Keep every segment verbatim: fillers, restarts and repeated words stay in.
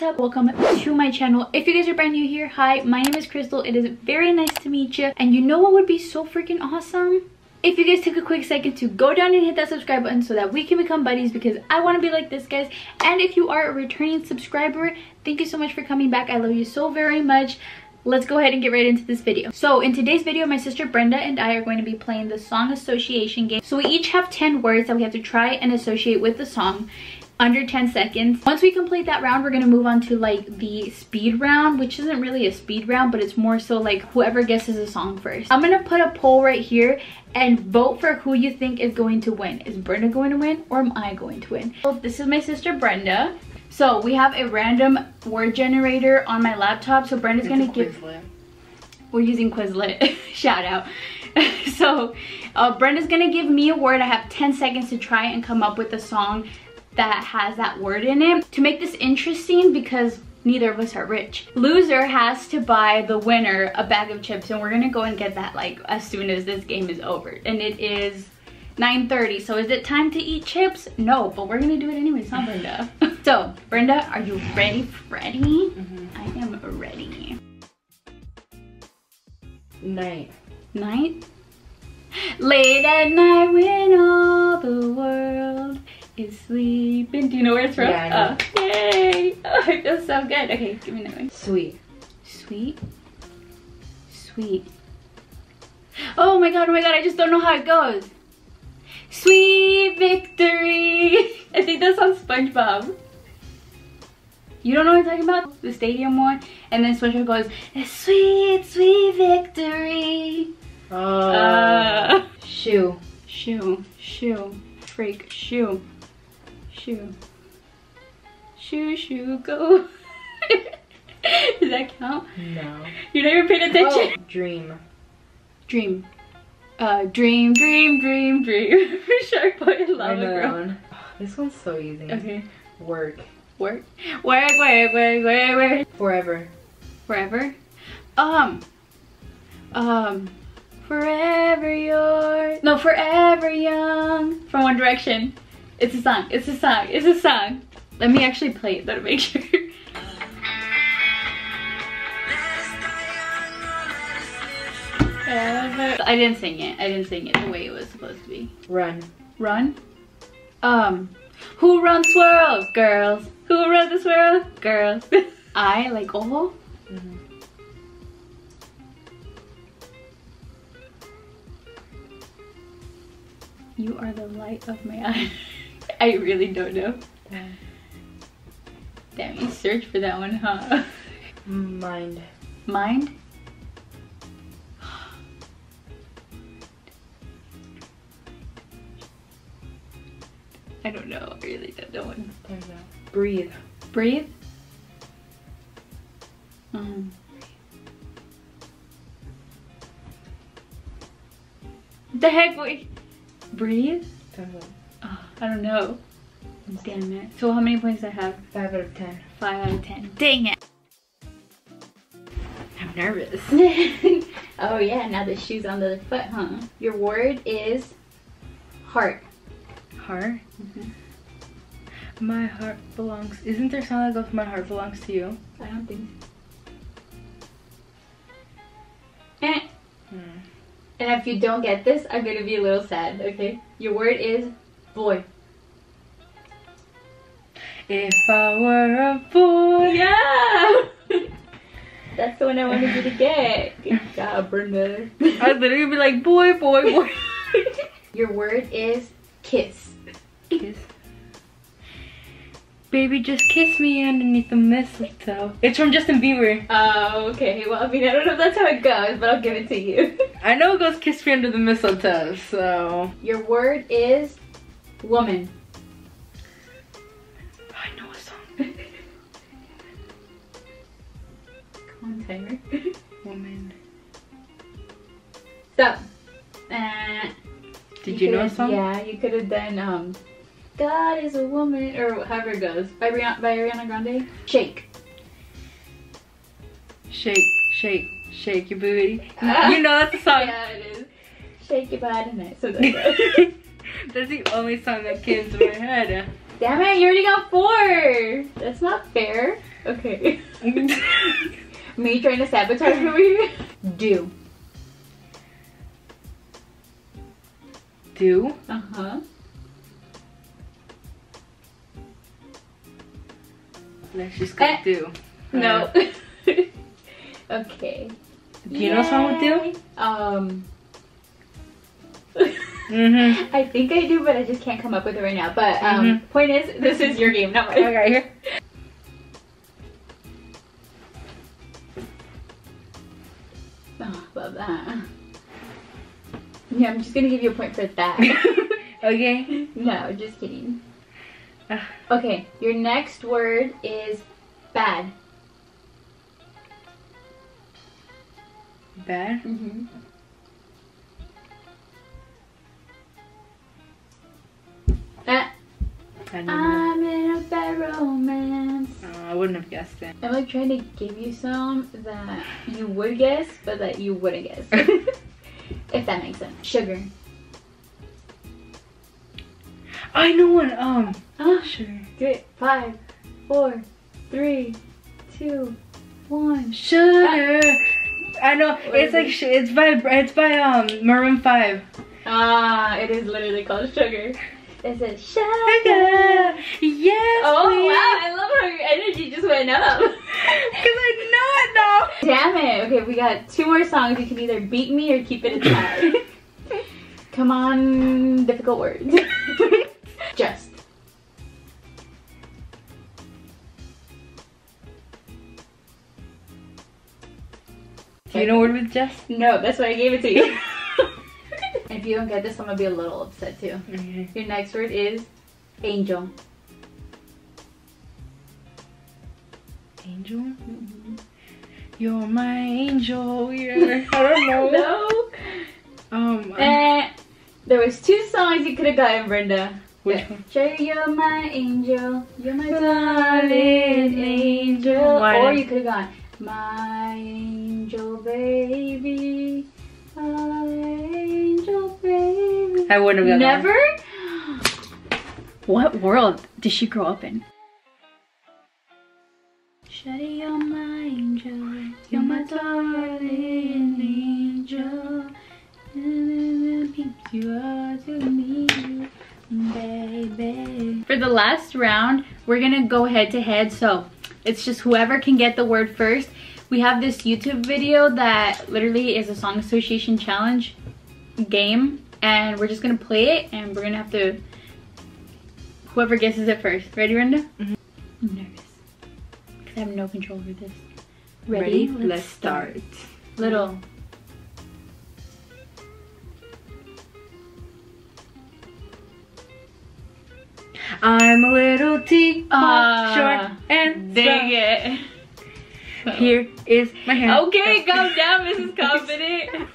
YouTube, welcome to my channel. If you guys are brand new here, hi, my name is Crystal. It is very nice to meet you. And you know what would be so freaking awesome? If you guys took a quick second to go down and hit that subscribe button so that we can become buddies, because I want to be like this, guys. And if you are a returning subscriber, thank you so much for coming back. I love you so very much. Let's go ahead and get right into this video. So in today's video, my sister Brenda and I are going to be playing the song association game. So we each have ten words that we have to try and associate with the song under ten seconds. Once we complete that round, we're going to move on to like the speed round, which isn't really a speed round, but it's more so like whoever guesses a song first. I'm going to put a poll right here and vote for who you think is going to win. Is Brenda going to win or am I going to win? So this is my sister Brenda. So we have a random word generator on my laptop. So Brenda's it's gonna give, Quizlet. We're using Quizlet, shout out. So uh, Brenda's gonna give me a word. I have ten seconds to try and come up with a song that has that word in it. To make this interesting, because neither of us are rich, loser has to buy the winner a bag of chips, and we're gonna go and get that like as soon as this game is over. And it is nine thirty, so is it time to eat chips? No, but we're gonna do it anyways, huh, Brenda? So, Brenda, are you ready? Ready? Mm-hmm. I am ready. Night. Night? Late at night when all the world is sleeping. Do you know where it's from? Yeah, I know. Oh, yay! Oh, I feel so good. Okay, give me another one. Sweet. Sweet? Sweet. Oh my god, oh my god, I just don't know how it goes. Sweet victory. I think that's on SpongeBob. You don't know what I'm talking about? The stadium one. And then SpongeBob goes, sweet, sweet victory. Oh. Uh, shoe. Shoe. Shoe. Freak. Shoe. Shoe. Shoe, shoe, go. Does that count? No. You're not even paying attention. Oh. Dream. Dream. Uh, dream, dream, dream, dream. For Shark Boy and Lava Girl. One. Oh, this one's so easy. Okay. Work. Work. Work, work, work, work, work. Forever. Forever? Um. Um. Forever yours. No, Forever Young. From One Direction. It's a song. It's a song. It's a song. Let me actually play it though to make sure. I didn't sing it. I didn't sing it the way it was supposed to be. Run. Run? Um, who runs swirls? Girls. Who runs the swirl? Girls. I like oval. Mm-hmm. You are the light of my eye. I really don't know. Yeah. Damn, you search for that one, huh? Mind. Mind? I don't know. I really don't know one. Breathe. Breathe? Um. The heck? Wait. Breathe? Oh, I don't know. Damn it. So how many points do I have? Five out of ten. Five out of ten. Dang it. I'm nervous. Oh yeah, now the shoe's on the other foot, huh? Your word is heart. Heart? Mm-hmm. My heart belongs. Isn't there a song that goes, my heart belongs to you? I don't think so. Eh. Hmm. And if you don't get this, I'm gonna be a little sad, okay? Your word is boy. If I were a boy. Yeah! That's the one I wanted you to get. Good job, Brenda. I was literally gonna be like, boy, boy, boy. Your word is kiss. Kiss. Baby, just kiss me underneath the mistletoe. It's from Justin Bieber. Oh, okay. Well, I mean, I don't know if that's how it goes, but I'll give it to you. I know it goes kiss me under the mistletoe, so. Your word is woman. I know a song. Come on, timer. Woman. Stop. Uh, Did you, you know a song? Yeah, you could have done, um, God is a woman, or however it goes. By, Rihanna, by Ariana Grande. Shake. Shake, shake, shake your booty. Uh, you know that's the song. Yeah, it is. Shake your body tonight. So that's right. That's the only song that came to my head. Damn it, you already got four. That's not fair. Okay. Me trying to sabotage over here. Do. Do? Uh-huh. Let's just go Eh. do. No. Okay. Do you know a song with do? Um. Mm-hmm. I think I do, but I just can't come up with it right now. But um, Mm-hmm. point is, this is your game, not mine. Okay, here. Oh, love that. Yeah, I'm just gonna give you a point for that. Okay. No, just kidding. Uh. Okay, your next word is bad. Bad? Mm-hmm. Ah, I don't know. I'm in a bad romance. Oh, I wouldn't have guessed it. I'm like trying to give you some that you would guess, but that you wouldn't guess. If that makes sense. Sugar. I know one. Um. Ah, Sugar. good. Five, four, three, two, one. Sugar. I know. What It's is like it? sh it's by it's by um Maroon five. Ah, it is literally called sugar. It says sugar. Sugar. Yes. Oh please. wow, I love how your energy just went up. Cause I know it now. Damn it. Okay, we got two more songs. You can either beat me or keep it a tie. Come on, difficult words. Just. Do you know word with just? No, that's why I gave it to you. If you don't get this, I'm gonna be a little upset too. Okay. Your next word is angel. Angel. Mm-hmm. You're my angel. Yeah. I don't know. No. Um. Eh, there was two songs you could have gotten, Brenda. Which Yeah. one? Sure, you're my angel. You're my darling angel. Why? Or you could have gone, my angel baby. My angel baby. I wouldn't have gotten Never? What world did she grow up in? Shawty, you're my angel. You're my darling angel. You are to me, baby. For the last round, we're gonna go head to head. So it's just whoever can get the word first. We have this YouTube video that literally is a song association challenge game, and we're just gonna play it, and we're gonna have to, whoever guesses it first. Ready, Brenda? Mm-hmm. I'm nervous because I have no control over this. Ready? Let's, Let's start. start. Little. I'm a little teapot, Ah, short and dang soft. it. Here is my hand. Okay, calm down, Missus Confident.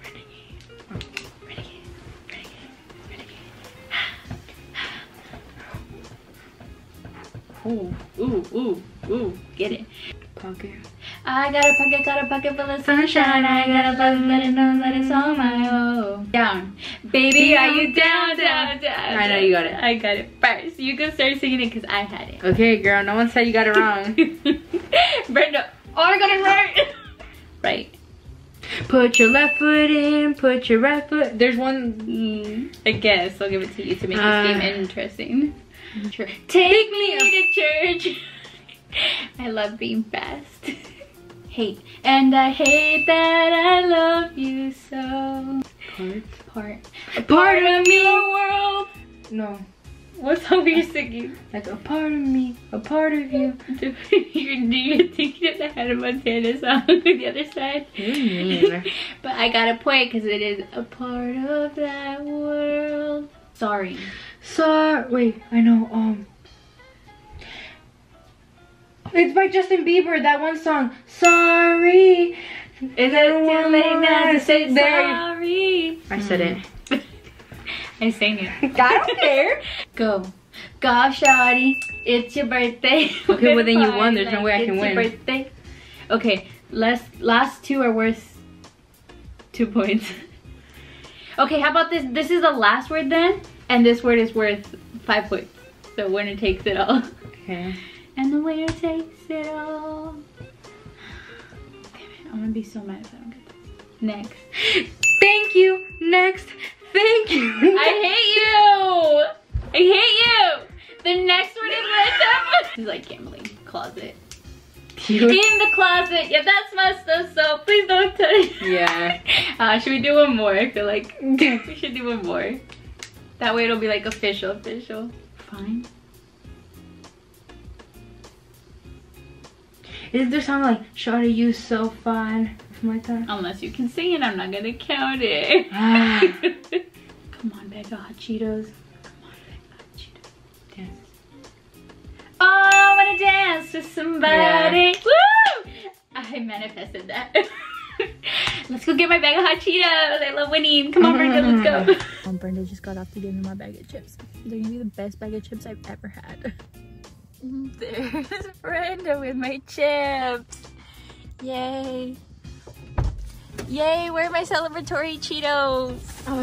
Ooh, ooh, ooh, ooh, get it. Pocket. I got a pocket, got a pocket full of sunshine. I got a buzz, let it know that it's all my own. Down. Baby, are you down, down, down? I know you got it. I got it first. You can start singing it because I had it. Okay, girl, no one said you got it wrong. Brenda, oh, I got it right. Right. Put your left foot in, put your right foot. There's one. Mm, I guess I'll give it to you to make Uh, this game interesting. Sure. Take me to church. I love being fast. Hate. And I hate that I love you so. Part. Part. A part of me. World. No. What song were you singing? Like a part of me, a part of you. Do you think of the Hannah Montana song on the other side? Mm. But I got a point because it is a part of that world. Sorry. Sorry. Wait, I know. Um. It's by Justin Bieber, that one song. Sorry. Is it too late now to say There. sorry? I said it. I sang it. I don't care. Go. Gosh, shawty, it's your birthday. Okay, well then you won. There's no way I It's can your win. birthday. Okay, last last two are worth two points. Okay, how about this? This is the last word then, and this word is worth five points. So winner takes it all. Okay. And the winner takes it all. Damn it, I'm gonna be so mad if I don't get this. Next. Thank you. Next. Thank you. I hate you. I hate you. The next one is Brenda. This is like gambling. Closet. You. In the closet. Yeah, that's my stuff, so please don't touch. Yeah. Uh, should we do one more? I feel like we should do one more. That way it'll be like official, official. Fine. Is there something like, Shawty, you so fine? Something like that? Unless you can sing it, I'm not gonna count it. Ah. Come on, bag of hot Cheetos. Come on, bag of hot Cheetos. Dance. Oh, I wanna dance with somebody. Yeah. Woo! I manifested that. Let's go get my bag of hot Cheetos. I love winning. Come on, Brenda, let's go. Um, Brenda just got off to give me my bag of chips. They're gonna be the best bag of chips I've ever had. There's Brenda with my chips. Yay. Yay, where are my celebratory Cheetos?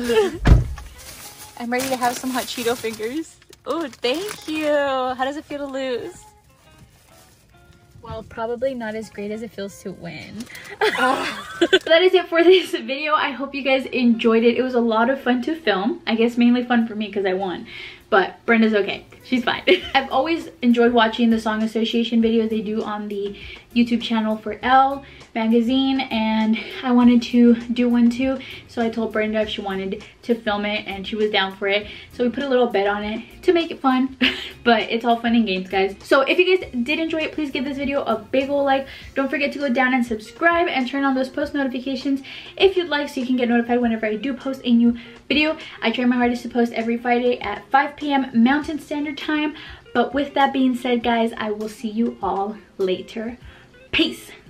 I'm ready to have some hot Cheeto fingers. Oh, thank you. How does it feel to lose? Well, probably not as great as it feels to win. So that is it for this video. I hope you guys enjoyed it. It was a lot of fun to film. I guess mainly fun for me because I won. But Brenda's okay. She's fine. I've always enjoyed watching the song association videos they do on the YouTube channel for ELLE magazine, and I wanted to do one too. So I told Brenda if she wanted to film it, and she was down for it. So we put a little bet on it to make it fun. But it's all fun and games, guys. So if you guys did enjoy it, please give this video a big ol' like. Don't forget to go down and subscribe and turn on those post notifications if you'd like, so you can get notified whenever I do post a new video. I try my hardest to post every Friday at five p m Mountain Standard Time. But with that being said, guys, I will see you all later. Peace.